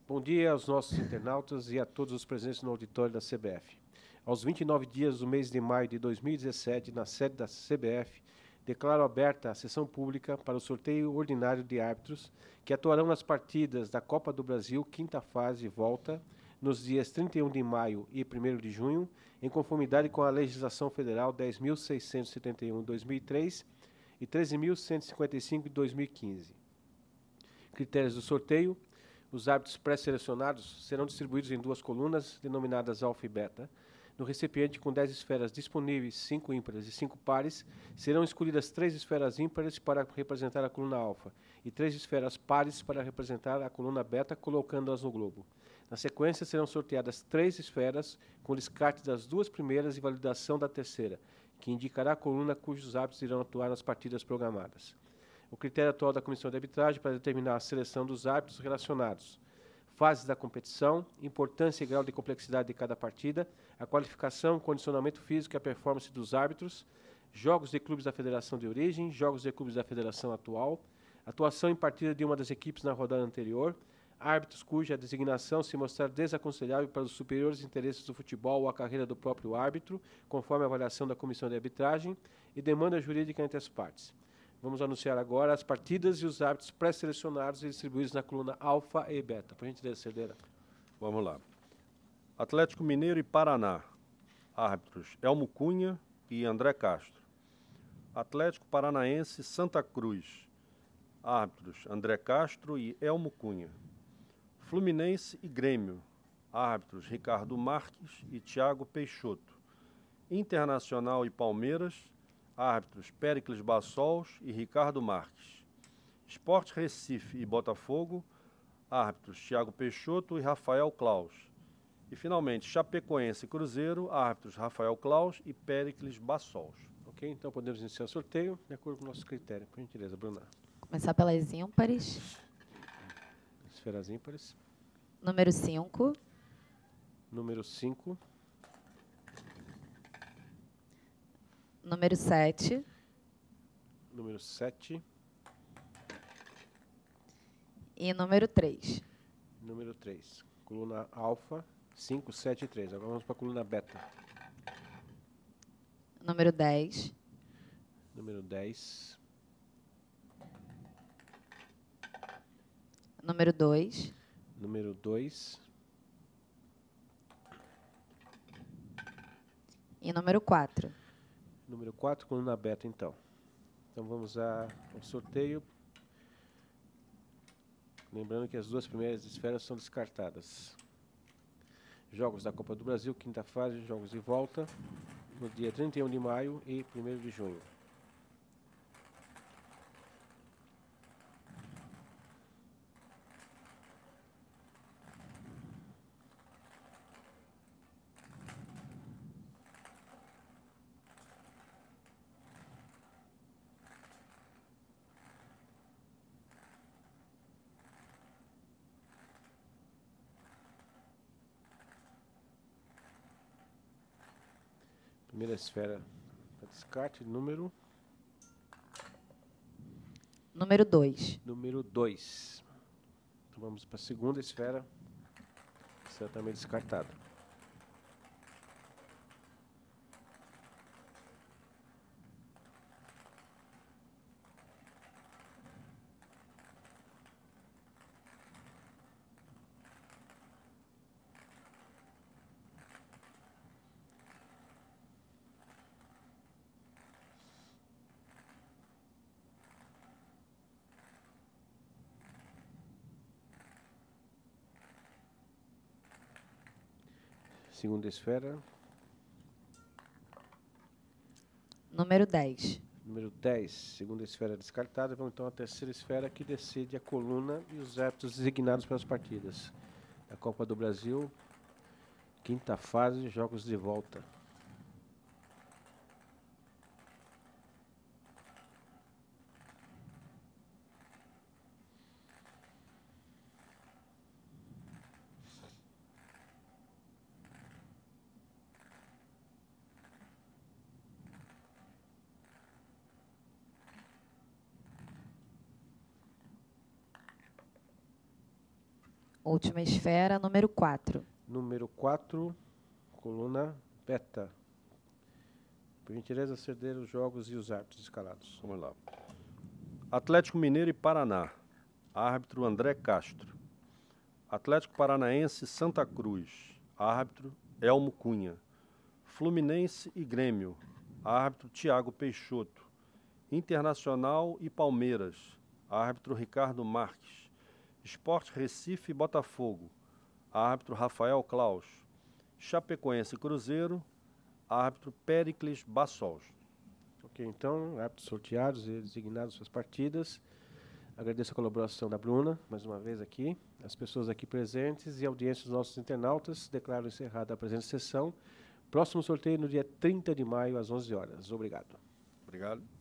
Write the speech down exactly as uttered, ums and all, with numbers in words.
Bom dia aos nossos internautas e a todos os presentes no auditório da C B F. Aos vinte e nove dias do mês de maio de dois mil e dezessete, na sede da C B F, declaro aberta a sessão pública para o sorteio ordinário de árbitros que atuarão nas partidas da Copa do Brasil, quinta fase e volta, nos dias trinta e um de maio e primeiro de junho, em conformidade com a legislação federal dez mil seiscentos e setenta e um de dois mil e três e treze mil cento e cinquenta e cinco de dois mil e quinze. Critérios do sorteio: os árbitros pré-selecionados serão distribuídos em duas colunas, denominadas alfa e beta. No recipiente com dez esferas disponíveis, cinco ímpares e cinco pares, serão escolhidas três esferas ímpares para representar a coluna alfa e três esferas pares para representar a coluna beta, colocando-as no globo. Na sequência, serão sorteadas três esferas com descarte das duas primeiras e validação da terceira, que indicará a coluna cujos árbitros irão atuar nas partidas programadas. O critério atual da Comissão de Arbitragem para determinar a seleção dos árbitros relacionados: fases da competição, importância e grau de complexidade de cada partida, a qualificação, condicionamento físico e a performance dos árbitros, jogos de clubes da federação de origem, jogos de clubes da federação atual, atuação em partida de uma das equipes na rodada anterior, árbitros cuja designação se mostrar desaconselhável para os superiores interesses do futebol ou a carreira do próprio árbitro, conforme a avaliação da Comissão de Arbitragem, e demanda jurídica entre as partes. Vamos anunciar agora as partidas e os árbitros pré-selecionados e distribuídos na coluna alfa e beta. Por gentileza, Cerdeira. Vamos lá. Atlético Mineiro e Paraná. Árbitros Elmo Cunha e André Castro. Atlético Paranaense Santa Cruz. Árbitros André Castro e Elmo Cunha. Fluminense e Grêmio. Árbitros Ricardo Marques e Thiago Peixoto. Internacional e Palmeiras. Árbitros Péricles Bassols e Ricardo Marques. Sport Recife e Botafogo. Árbitros Thiago Peixoto e Rafael Claus. E, finalmente, Chapecoense e Cruzeiro. Árbitros Rafael Claus e Péricles Bassols. Ok, então podemos iniciar o sorteio de acordo com o nosso critério. Por gentileza, Bruna. Começar pelas ímpares. Esferas ímpares. Número cinco. Número cinco. Número sete. Número sete. E número três. Número três. Coluna alfa, cinco, sete e três. Agora vamos para a coluna beta. Número dez. Número dez. Número dois. Número dois. E número quatro. Número quatro, coluna beta, então. Então vamos a- ao sorteio. Lembrando que as duas primeiras esferas são descartadas. Jogos da Copa do Brasil, quinta fase, jogos de volta, no dia trinta e um de maio e primeiro de junho. Primeira esfera para descarte, número Número dois. número dois. Então vamos para a segunda esfera, que será também descartada. Segunda esfera, Número dez. número dez. Segunda esfera descartada. Vamos então à terceira esfera, que decide a coluna e os árbitros designados para as partidas da Copa do Brasil, quinta fase, jogos de volta. Última esfera, número quatro. Número quatro, coluna beta. Por gentileza, ceder os jogos e os árbitros escalados. Vamos lá. Atlético Mineiro e Paraná. Árbitro André Castro. Atlético Paranaense Santa Cruz. Árbitro Elmo Cunha. Fluminense e Grêmio. Árbitro Tiago Peixoto. Internacional e Palmeiras. Árbitro Ricardo Marques. Sport Recife e Botafogo. Árbitro Rafael Claus. Chapecoense e Cruzeiro. Árbitro Péricles Bassols. Ok, então, árbitros sorteados e designados suas partidas. Agradeço a colaboração da Bruna, mais uma vez aqui, as pessoas aqui presentes e a audiência dos nossos internautas. Declaro encerrada a presente sessão. Próximo sorteio no dia trinta de maio, às onze horas. Obrigado. Obrigado.